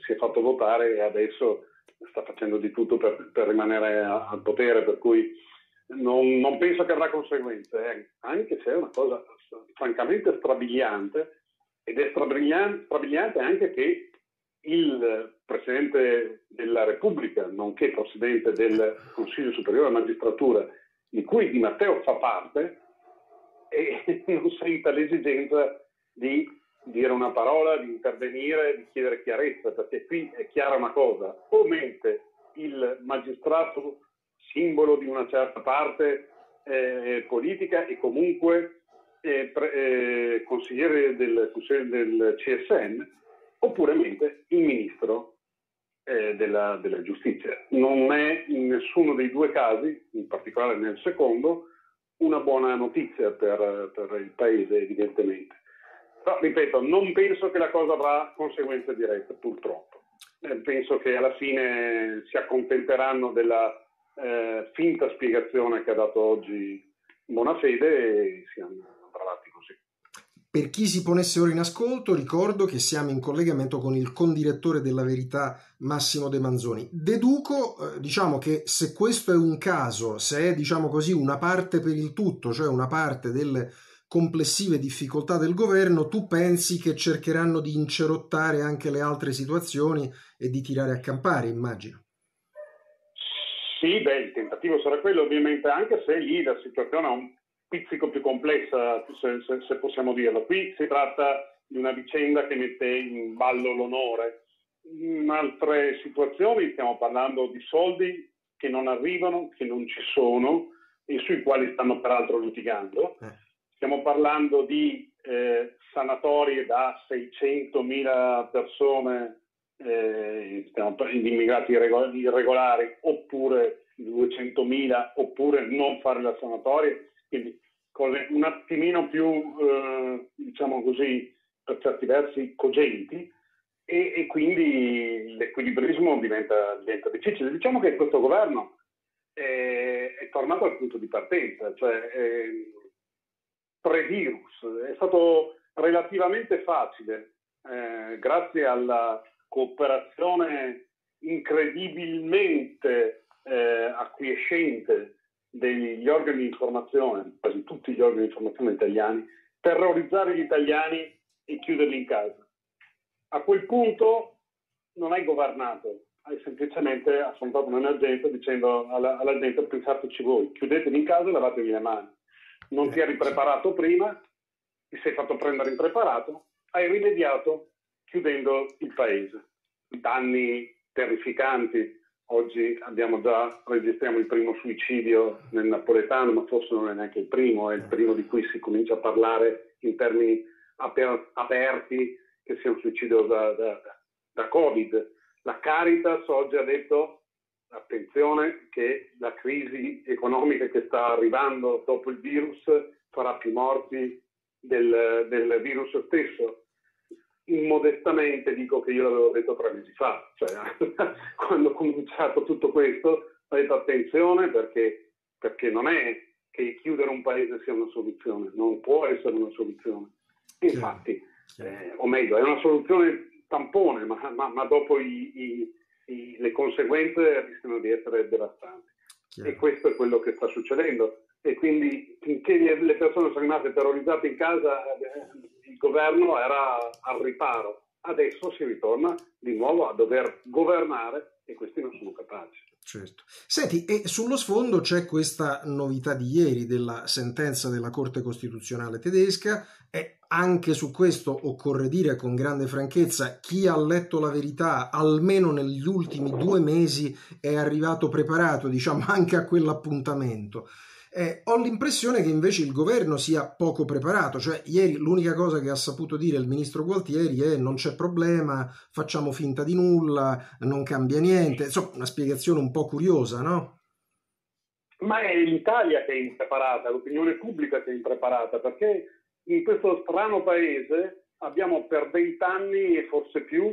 si è fatto votare e adesso sta facendo di tutto per rimanere al potere, per cui non penso che avrà conseguenze, anche se è una cosa francamente strabiliante, ed è strabiliante anche che il Presidente della Repubblica, nonché Presidente del Consiglio Superiore della Magistratura, di cui Di Matteo fa parte, e non senta l'esigenza di dire una parola, di intervenire, di chiedere chiarezza, perché qui è chiara una cosa: o mente il magistrato simbolo di una certa parte politica e comunque consigliere del CSM, oppure mente il ministro della giustizia. Non è in nessuno dei due casi, in particolare nel secondo, una buona notizia per il paese, evidentemente. Però, ripeto, non penso che la cosa avrà conseguenze dirette, purtroppo. Penso che alla fine si accontenteranno della finta spiegazione che ha dato oggi Bonafede e si andrà avanti così. Per chi si ponesse ora in ascolto, ricordo che siamo in collegamento con il condirettore della Verità, Massimo De Manzoni. Deduco, diciamo, che se questo è un caso, se è, diciamo così, una parte per il tutto, cioè una parte delle complessive difficoltà del governo, tu pensi che cercheranno di incerottare anche le altre situazioni e di tirare a campare, immagino. Sì, il tentativo sarà quello, ovviamente, anche se lì la situazione è un pizzico più complessa, se possiamo dirlo. Qui si tratta di una vicenda che mette in ballo l'onore. In altre situazioni stiamo parlando di soldi che non arrivano, che non ci sono e sui quali stanno peraltro litigando. Stiamo parlando di sanatorie da 600.000 persone, di immigrati irregolari, oppure 200.000, oppure non fare la sanatoria, quindi cose un attimino più, diciamo così, per certi versi cogenti, e quindi l'equilibrismo diventa difficile. Diciamo che questo governo è tornato al punto di partenza, cioè pre-virus è stato relativamente facile, grazie alla cooperazione incredibilmente acquiescente degli organi di informazione, quasi tutti gli organi di informazione italiani, terrorizzare gli italiani e chiuderli in casa. A quel punto non hai governato, hai semplicemente affrontato un'emergenza dicendo alla gente: pensateci voi, chiudetevi in casa e lavatevi le mani. Non ti eri preparato prima, ti sei fatto prendere impreparato, hai rimediato chiudendo il paese. Danni terrificanti. Oggi registriamo il primo suicidio nel napoletano, ma forse non è neanche il primo, è il primo di cui si comincia a parlare in termini aperti, che sia un suicidio da Covid. La Caritas oggi ha detto: attenzione, che la crisi economica che sta arrivando dopo il virus farà più morti del virus stesso. Immodestamente dico che io l'avevo detto 3 mesi fa, cioè quando ho cominciato tutto questo ho detto: attenzione, perché non è che chiudere un paese sia una soluzione, non può essere una soluzione. Infatti, o meglio, è una soluzione tampone, ma dopo le conseguenze rischiano di essere devastanti. E questo è quello che sta succedendo. E quindi, finché le persone sono rimaste terrorizzate in casa, il governo era al riparo. Adesso si ritorna di nuovo a dover governare e questi non sono capaci. Certo. Senti, e sullo sfondo c'è questa novità di ieri della sentenza della Corte Costituzionale tedesca, e anche su questo occorre dire con grande franchezza: chi ha letto La Verità almeno negli ultimi 2 mesi è arrivato preparato, diciamo, anche a quell'appuntamento. Ho l'impressione che invece il governo sia poco preparato, cioè ieri l'unica cosa che ha saputo dire il ministro Gualtieri è: non c'è problema, facciamo finta di nulla, non cambia niente. Insomma, una spiegazione un po' curiosa, no? Ma è l'Italia che è impreparata, l'opinione pubblica che è impreparata, perché in questo strano paese abbiamo per 20 anni e forse più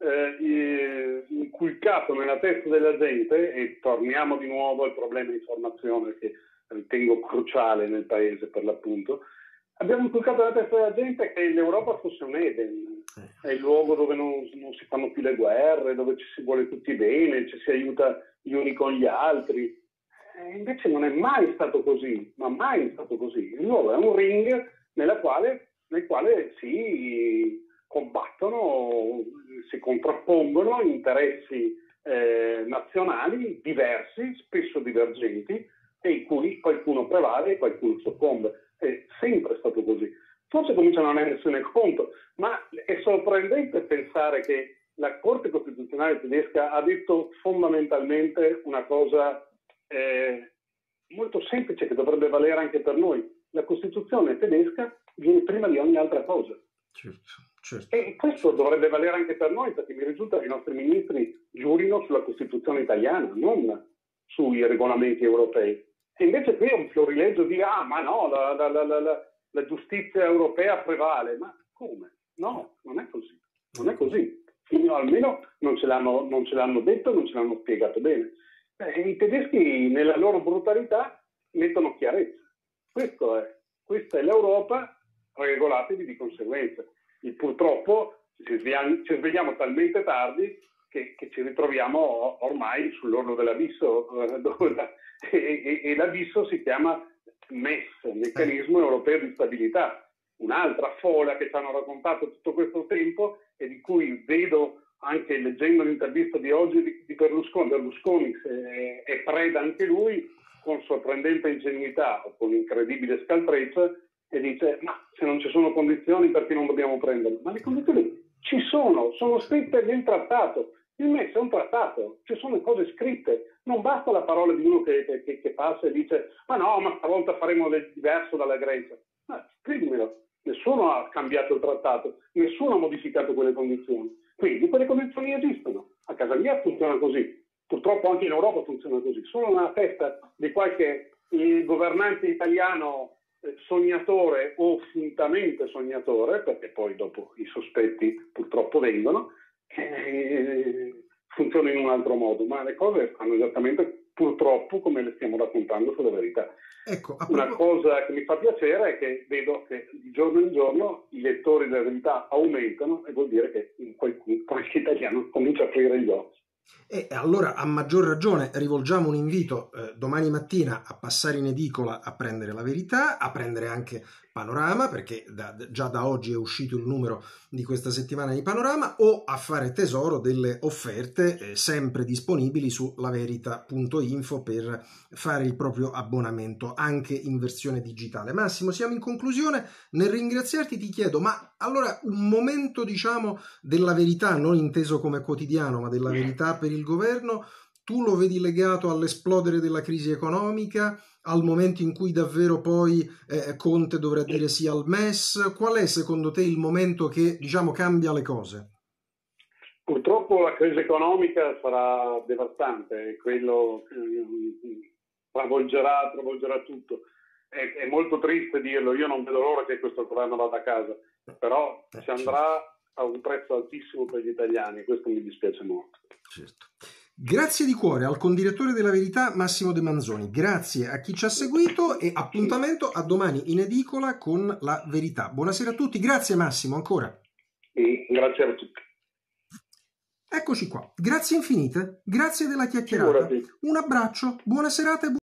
inculcato nella testa della gente, e torniamo di nuovo al problema di formazione che ritengo cruciale nel paese, per l'appunto, abbiamo inculcato nella testa della gente che l'Europa fosse un Eden, è il luogo dove non si fanno più le guerre, dove ci si vuole tutti bene, ci si aiuta gli uni con gli altri. Invece non è mai stato così, ma mai stato così. Il luogo è un ring nel quale si combattono, si contrappongono interessi nazionali diversi, spesso divergenti, e in cui qualcuno prevale e qualcuno soccombe. È sempre stato così. Forse cominciano a non rendersene conto, ma è sorprendente pensare che la Corte Costituzionale tedesca ha detto fondamentalmente una cosa molto semplice che dovrebbe valere anche per noi. La Costituzione tedesca viene prima di ogni altra cosa. Certo. E questo dovrebbe valere anche per noi, perché mi risulta che i nostri ministri giurino sulla Costituzione italiana, non sui regolamenti europei. E invece qui è un fiorilegio di ma no, la giustizia europea prevale. Ma come? No, non è così. Non è così. Almeno non ce l'hanno detto, non ce l'hanno spiegato bene. I tedeschi nella loro brutalità mettono chiarezza. Questa è l'Europa, regolatevi di conseguenza. E purtroppo ci svegliamo talmente tardi che ci ritroviamo ormai sull'orlo dell'abisso, e l'abisso si chiama MES, Meccanismo Europeo di Stabilità, un'altra fola che ci hanno raccontato tutto questo tempo e di cui vedo, anche leggendo l'intervista di oggi di Berlusconi è preda anche lui, con sorprendente ingenuità o con incredibile scaltrezza, e dice: ma se non ci sono condizioni, perché non dobbiamo prenderle? Ma le condizioni ci sono scritte nel trattato. Il MES è un trattato, ci sono cose scritte, non basta la parola di uno che passa e dice: ma no, ma stavolta faremo diverso dalla Grecia. Ma scrivimelo. Nessuno ha cambiato il trattato, nessuno ha modificato quelle condizioni. Quindi quelle condizioni esistono. A casa mia funziona così. Purtroppo anche in Europa funziona così. Solo nella testa di qualche governante italiano sognatore o fintamente sognatore, perché poi dopo i sospetti purtroppo vengono, funziona in un altro modo, ma le cose stanno esattamente purtroppo come le stiamo raccontando sulla verità. Ecco, una cosa che mi fa piacere è che vedo che di giorno in giorno i lettori della verità aumentano, e vuol dire che qualche italiano comincia a aprire gli occhi. E allora, a maggior ragione, rivolgiamo un invito domani mattina a passare in edicola a prendere la verità, a prendere anche Panorama, perché già da oggi è uscito il numero di questa settimana di Panorama, o a fare tesoro delle offerte sempre disponibili su laverità.info per fare il proprio abbonamento anche in versione digitale. Massimo, siamo in conclusione. Nel ringraziarti ti chiedo, ma allora un momento, diciamo, della verità, non inteso come quotidiano, ma della verità per il governo, tu lo vedi legato all'esplodere della crisi economica, al momento in cui davvero poi Conte dovrà dire sì al MES? Qual è secondo te il momento che, diciamo, cambia le cose? Purtroppo la crisi economica sarà devastante, quello travolgerà tutto. È molto triste dirlo, io non vedo l'ora che questo governo vada a casa, però ci andrà a un prezzo altissimo per gli italiani, questo mi dispiace molto. Certo. Grazie di cuore al condirettore della Verità Massimo De Manzoni, grazie a chi ci ha seguito e appuntamento a domani in edicola con la Verità. Buonasera a tutti, grazie Massimo ancora. Grazie a tutti. Eccoci qua, grazie infinite, grazie della chiacchierata, un abbraccio, buona serata e